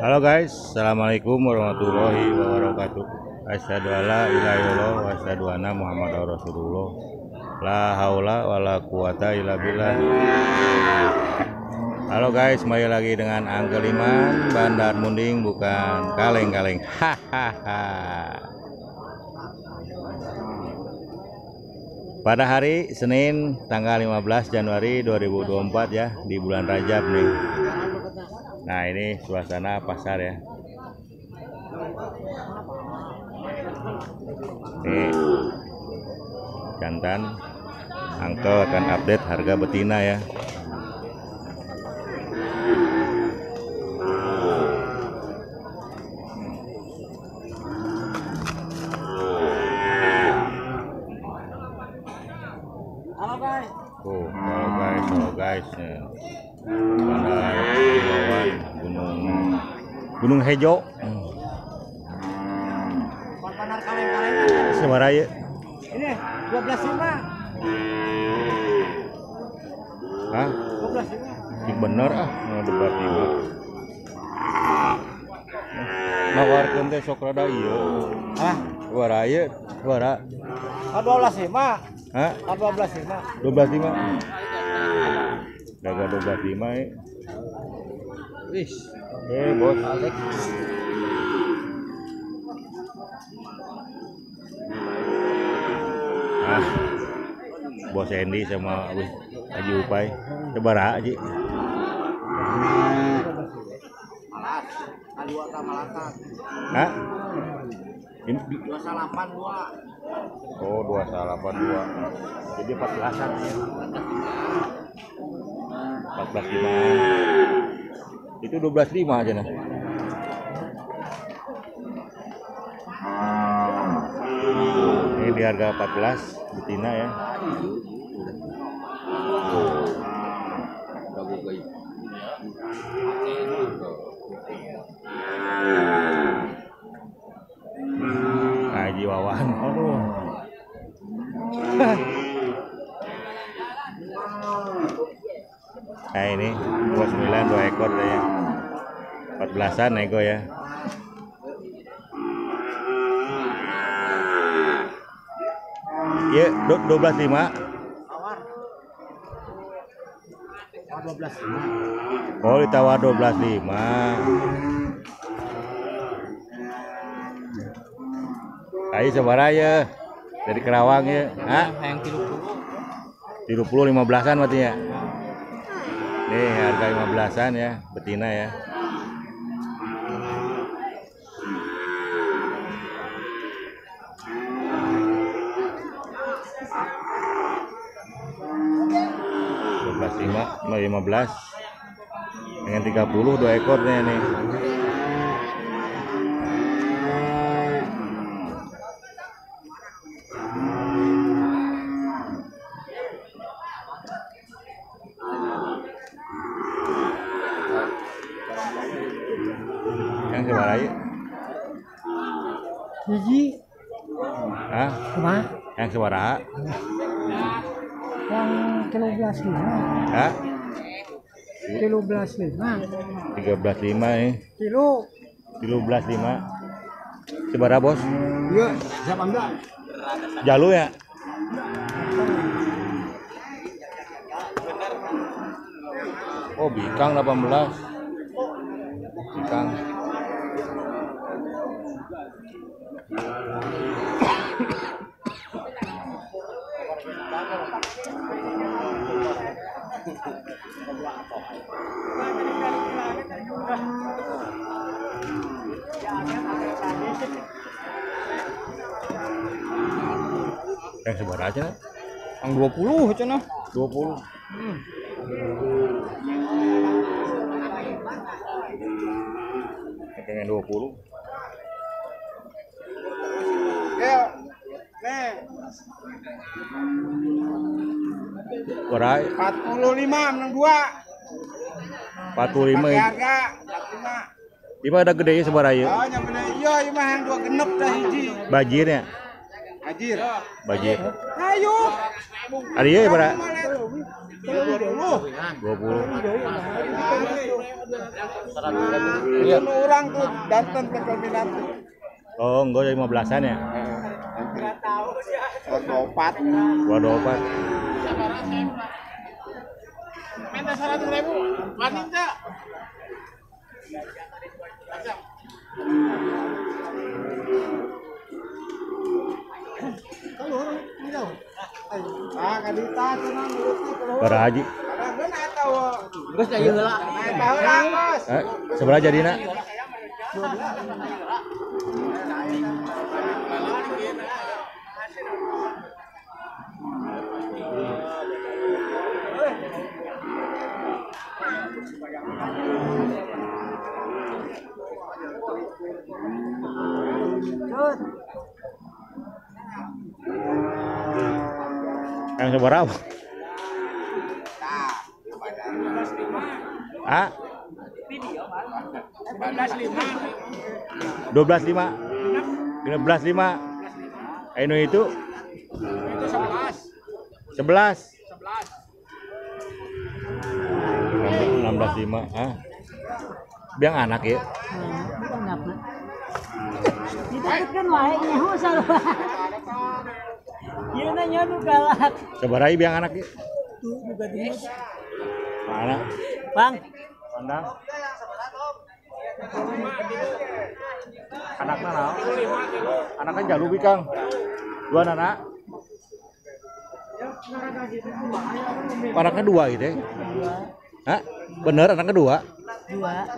Halo guys, assalamualaikum warahmatullahi wabarakatuh. Asyhadu alla ilaha illallah wa asyhadu anna muhammadar rasulullah. La haula wala quwata illa billah. Halo guys, kembali lagi dengan Uncle Iman, Bandar Munding, bukan kaleng-kaleng. Hahaha. Pada hari Senin tanggal 15 Januari 2024 ya, di bulan Rajab nih. Nah, ini suasana pasar ya. Nih, jantan Uncle akan update harga betina ya. Halo guys ya. Bandar Kepulauan Gunung Hejo. Semaraya. Ini 12.5. Hah? 12.5. Cik bener debat ieu. Nawarkeun teh sok rada ieu. Hah? Wara ieu, wara. 12.5. Hah? 12.5. 12.5. Daga 12.5 ya. Wis. Bos. Alex. Bos Endi sama Haji Upai. Sebara Haji. Hah? Ini 282. Oh, 282. Jadi 14-an ya. 14.5. Itu 12.5 aja nah. Ini di harga 14 betina ya. Haji Wawan. Aduh. Nah ini 29 2 ekor deh ya. 14-an nego ya. Ya 12.5. Oh, ditawar 12.5. Ayo sabara ya. Dari Kerawang ya. Hah? Yang 30 15-an berarti ya. Nih harga 15-an ya, betina ya. Mau 15 dengan 30 2 ekornya nih. Yang seberapa ya? Biji. Hah? Kemana? Yang seberapa? Yang 13.5. Hah? 13.5. 13.5 ya. Kilo. 13.5. Seberapa bos? Iya, 18. Jalu ya? Oh, bikang 18. Bikang. Yang seberapa aja? Yang 20 cenah. 20. Pengen 20. Ya. Nih. Berai 45 menang 2. 45. Harga 45. Di mana ada gede seberapa ya? Oh, yang bener iya, ini mah yang 2 genep dah hiji. Bajirnya. Hajir. Bajir. Ayo. Ada ya berapa? 20. 20. Itu orang tuh datang ke kombinat. Oh, enggak 15-an ya? Opat. Waduh, opat. Minta 100.000. Wanita. Ah, kadita cenah mulutna keluar. Para haji. Karanggeun atawa. Geus aya heula. Tahu lah, Bos. Sebelah jadina. Yang seberapa? Ah? 12.5. 12.5. Anu itu? 11. 16.5. Ah. Biang anak ya. Ditakutkan wae nyaho sarua. Ieu na nyaho galak. Sebarai biang anak ya. Tuh juga dia. Mana? Bang, Pandang. Anaknya naon? Anaknya jalubi Kang. Dua anak. Anaknya dua gitu ya? Hah? Bener anaknya dua? 2.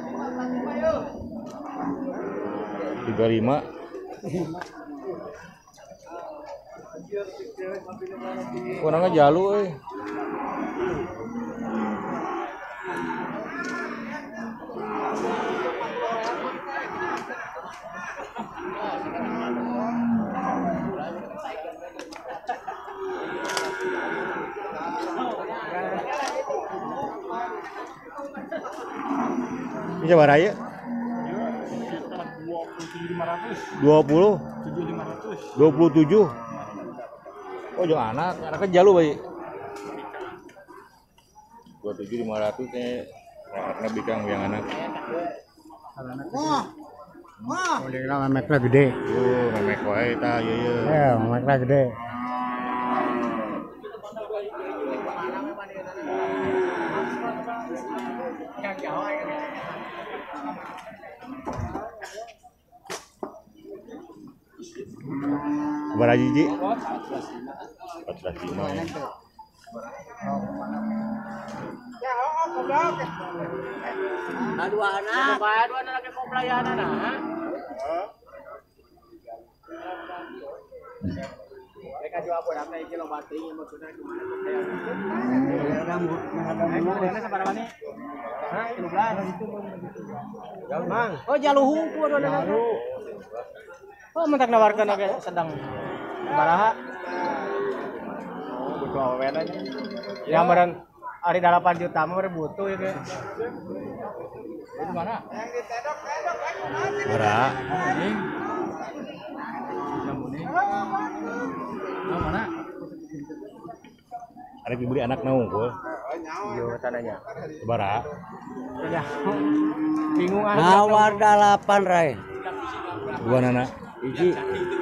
35. Anaknya jalu euy. Ini coba raya 20 27. Oh jangan anaknya jalu bayi 27.500 nih anaknya bikang yang anak Wah, Udah memeknya gede. memek wae ta ieu Ya, memeknya gede. Berapa jiji? 14.5 ya. ya goblok. Dua anak. Dua anak lagi mau pelayanan nah. Mereka jual apa apa iki lo bating maksudnya gimana tuh kayak rambut menghadap sabar mana? Hah, 13 itu. Mang. Oh, jaluhu ku ada. Oh, mentak nawarkan oke sedang baraha. Oh, butuh apa bedanya? Ya meureun ari 8 juta mah butuh ya ge. Di mana? Yang ditedok-tedok aja nanti. Berapa? Mana? Ada dibeli anak naung kul. Yo tandanya. Berapa? Ya. Bingung ah. Nawar 8 rai. Dua anak. Iji.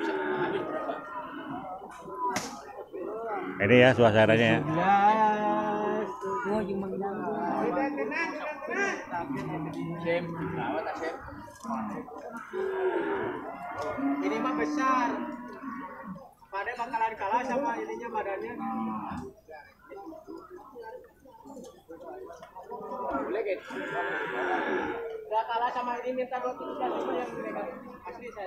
Ini ya suasananya ya. Gua cuma ini mah besar. Pada bakalan kalah sama ininya badannya. Boleh gitu. Gak kalah sama ini minta 275 yang mereka asli saya.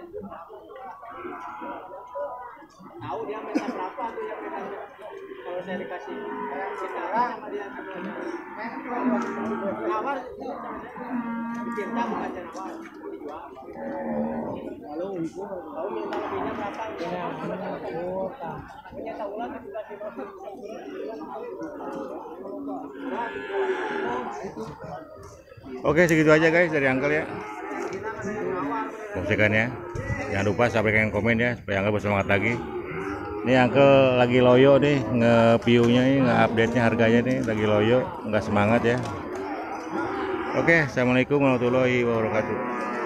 Tahu dia minta berapa tuh yang mereka kalau saya dikasih sekarang sama dia semuanya. Nawar cinta bukan nawar dijual. Lalu untuk tahu minta lebihnya berapa? Ya, punya tahulah juga sih. Oke segitu aja guys dari Uncle ya. Postingannya. Jangan lupa sampaikan komen ya supaya Uncle bersemangat lagi. Ini Uncle lagi loyo nih nge-view-nya nih, nge-update-nya harganya nih lagi loyo, nggak semangat ya. Oke, assalamualaikum warahmatullahi wabarakatuh.